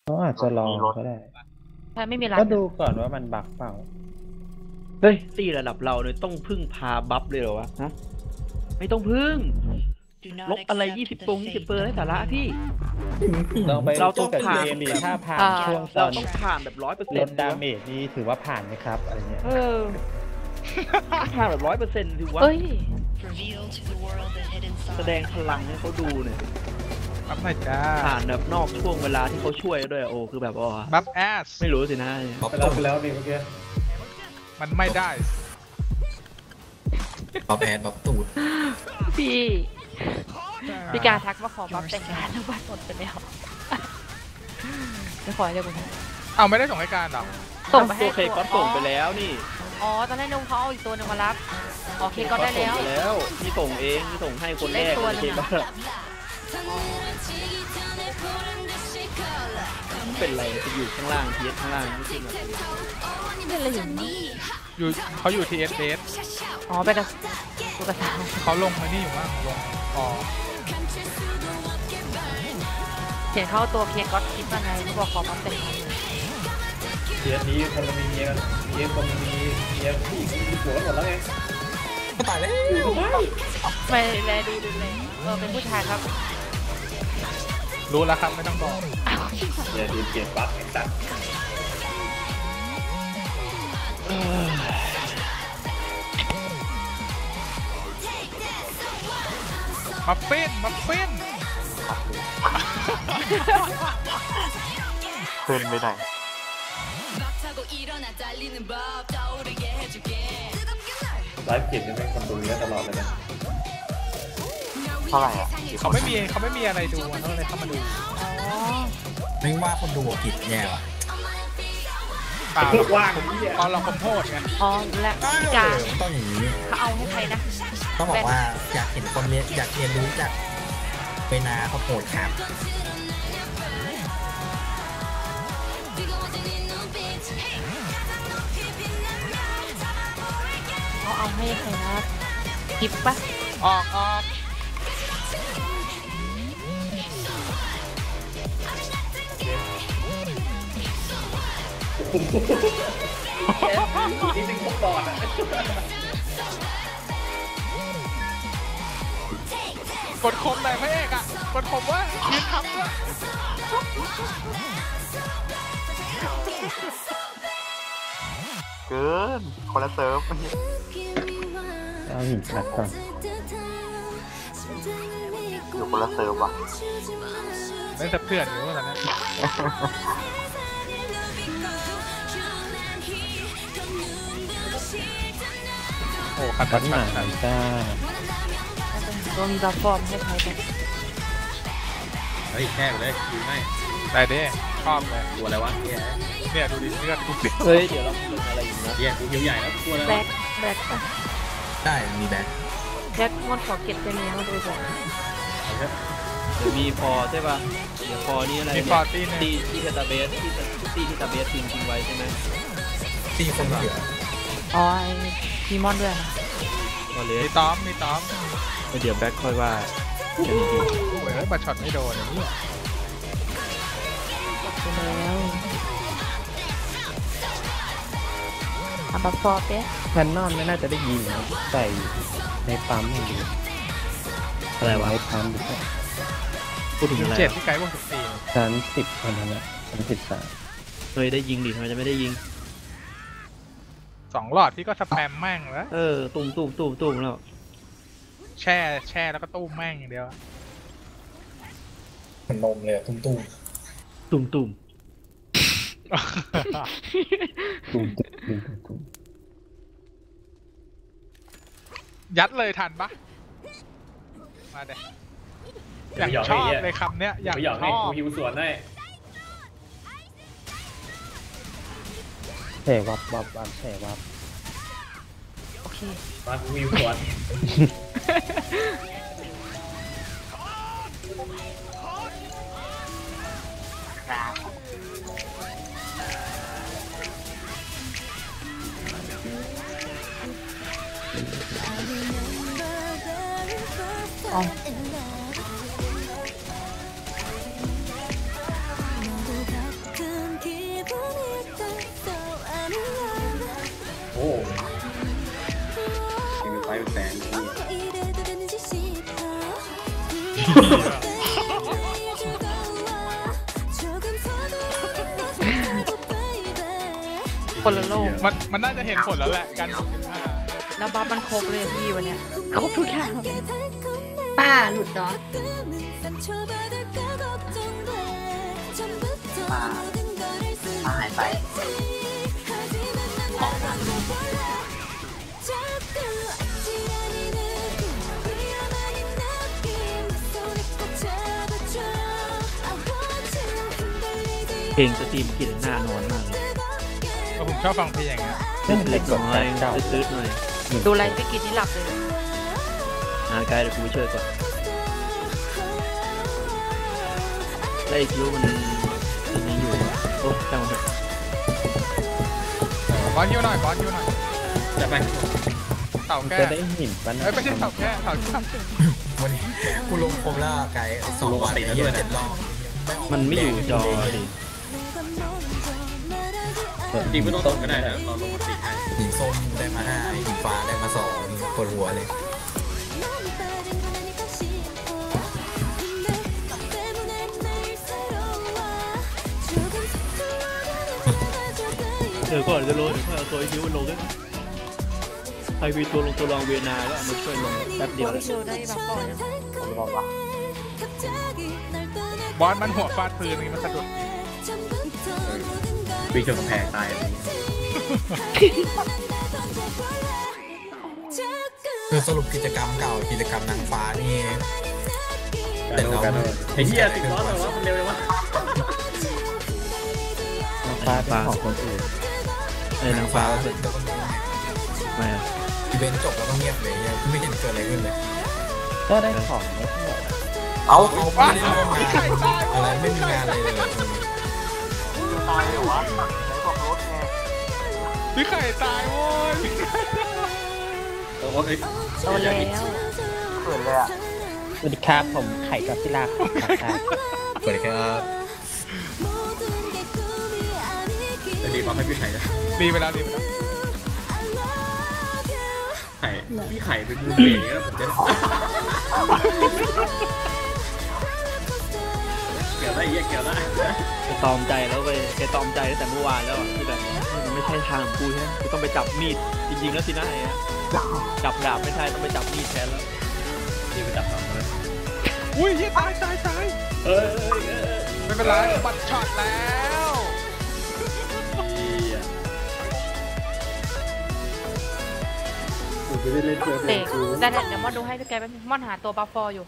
เขาอาจจะลองก็ได้ถ้าไม่มีร้านก็ดูก่อนว่ามันบักเปล่าเฮ้ยตีระดับเราเนี่ยต้องพึ่งพาบัฟเลยเหรอวะฮะไม่ต้องพึ่งลบอะไร20 เปอร์ได้สาระพี่เราต้องผ่านถ้าผ่านช่วงตเราอนต้องผ่านแบบ100% ลดดาเมจนี่ถือว่าผ่านไหมครับอะไรเงี้ยผ่านแบบ100%ถือว่าแสดงพลังให้เขาดูเนี่ยบัฟหน่อยจ้าผ่านแบบนอกช่วงเวลาที่เขาช่วยด้วยโอ้คือแบบว่าบัฟแอสไม่รู้สินะไปแล้วนี่เมื่อกี้มันไม่ได้บัฟแอสบัฟตูดพี่การทักมาขอบัฟแต่งงานแล้วบัฟหมดไปแล้วไม่ขอให้เลยคุณเอาไม่ได้ส่งให้การหรอส่งไปให้ตัวเคก็ส่งไปแล้วนี่อ๋อตอนแรกนุ๊กเขาเอาอีกตัวนึงมารับโอเคก็ได้แล้วพี่ส่งเองพี่ส่งให้คนแรกเคก็เป็นไรจะอยู่ข้างล่างทีข้างล่างไม่ใช่ไหมเป็นอะไรอยู่เขาอยู่ที่เอสอ๋อไปกับตุ๊กตาเขาลงมานี่อยู่มั้งลงอ๋อเห็นเขาตัวเคก็คิดว่าไงเขาบอกขอบัฟแต่งงานเทียนี้คนมีเมียคนมีเมียผู้หญิงมีผัวหมดแล้วไงก็ตายแล้วไม่แลดูเลยเป็นผู้ชายครับรู้แล้วครับไม่ต้องบอกอย่าดูเปลี่ยนปั๊บไอ้สัตว์มัฟฟินเพื่อนไม่ได้ไลฟ์เก็บจะเป็นคนดูเยอะตลอดเลยนะเท่าไหร่อ่ะเขาไม่มีอะไรดูเขาเลยเข้ามาดูไม่ว่าคนดูกิจแย่ว่ะว่างตอนเราคมโทษไงอ๋อและพี่การต้องอย่างนี้เขาเอาให้ใครนะต้องบอกว่าอยากเห็นคนเนี้ยอยากเรียนรู้จากเวนาเขาโหดครับเขาเอาให้ใครนะกิฟปะออกนี่เป็นพวกบอดอ่ะกดคมเลยพระเอกอ่ะกดคมว่ายืนทำด้วยเกินคนละเซิร์ฟเอาหินขัดก่อนอยู่คนละเซิร์ฟว่ะไม่สะเพื่อนอยู่แล้วนะโอ้ขัดหนาจ้าตัวมีบัฟฟอร์มให้ใครกันเฮ้ยแค่ไปเลยดูไม่ได้เด้ชอบเลยตัวอะไรวะเนี่ยดูดิเลือดทุกสิ่งเฮ้ยเดี๋ยวเราลงอะไรอยู่นะเนี่ยตัวใหญ่แล้วตัวอะไรแบ็คได้มีแบ็คมันขอเก็บตัวนี้มาดูก่อนเดี๋ยวมีพอใช่ป่ะเดี๋ยวพอนี่อะไรที่เทตาเบสที่เทตาเบสทิ้งไว้ใช่ไหมที่คนเหลืออ๋อไอ้พีมอนด้วยนะมีต้อมเดี๋ยวแบ็คค่อยว่าจะดีโอ้ยมาช็อตไม่โดนอย่างนี้ไปแล้วบัฟฟอร์เป๊ะแพนนอนไม่น่าจะได้ยิงใส่ในปั๊มอย่างเดียวอะไรวะในปั๊มดูพูดถึงอะไร 7ที่ไกลพวก 10เท่านั้นแหละ13 เคยได้ยิงดิทำไมจะไม่ได้ยิง 2 หลอดที่ก็สแปมแม่งแล้วตุ่มแล้วแช่แล้วก็ตู้มแม่งอย่างเดียวมันนมเลยตุ้มยัดเลยทันปะมาเด็อย่างชอบเลยคำเนี้ยอย่างชอบหิวสวนได้แฉวับแฉวับโอเคมาหิวสวนอ๋ออ้ยังมีไฟเป็นแสนนี่คนละโลกมันน่าจะเห็นผลแล้วแหละกันแล้วบัฟมันครบเลยพี่วันเนี้ยครบทุกอย่างป้าหลุดเนาะป้าหายไปเพลงสตรีมกินหน้านอนมากเลยผมชอบฟังเพลงอย่างเงี้ยเล็กๆน้อยซื้อๆหน่อยดูไลฟ์พี่กินที่หลับเลยกายเดี๋ยวกูไปช่วยก่อนไล่คิวมันยังอยู่โอ้ช่างมันเถอะบอลฮิวหน่อยบอลฮิวหน่อยจะไปเต่าแก้จะได้หินปั้นไม่ใช่เต่าแก้เต่าแก้วันนี้กูลงครบแล้วไกด์2 วันแล้วด้วย7 รอบมันไม่อยู่จอดิจริงไม่ต้องตกก็ได้นะตอนลงมาติให้หินส้มได้มา5หินฟ้าได้มา2ปวดหัวเลยก่อนจะลงเดี๋ยวค่อยเอาตัวคิวมันลงด้วยใครมีตัวลงตัวรองเวนาก็เอามาช่วยลงแป๊บเดียวเลยพี่โชว์ได้บัฟก่อนนะผมบอกว่าบอลมันหัวฟาดปืนนี่มันสะดุดวิ่งชนกำแพงตายอะไรอย่างเงี้ยคือสรุปกิจกรรมเก่ากิจกรรมนางฟ้านี่แต่เราไอ้เหี้ยติดล้อเลยวะมันเร็วเลยวะน้ำฟ้าเป็นของคนอื่นไอ้นางฟ้าก็เป็นไม่อะอีเวนต์จบแล้วก็เงียบเลยเนี่ยไม่เห็นเกิดอะไรขึ้นเลยก็ได้ของไม่ใช่เหรอเอาไม่ได้ร่วมงานอะไรไม่มีงานอะไรเลยพี่ไข่ตายโว้ยโอ้โหโตแล้วสวัสดีครับผมไข่กับพิลาครับสวัสดีครับจะดีความให้พี่ไข่นะดีไปแล้วดีไปแล้วไข่พี่ไข่เป็นมูลเบรแล้วผมจะเกี่ยวได้เกี่ยวได้แกตอมใจแล้วไปแกตอมใจตั้งแต่เมื่อวานแล้วคือแบบมันไม่ใช่ทางของกูใช่ไหมกูต้องไปจับมีดจริงๆแล้วสินะไอ้จับดาบไม่ใช่ต้องไปจับมีดแทนแล้วที่ไปจับสองเลยอุ้ยเฮียตายไม่เป็นไรบัตรช็อตแล้วไม่ได้เล่นเจอเตะแต่เดี๋ยวมอนดูให้พี่แกแป๊บนึงมอนหาตัวบัฟฟอร์อยู่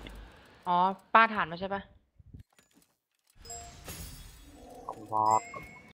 อ๋อป้าฐานมาใช่ปะครับ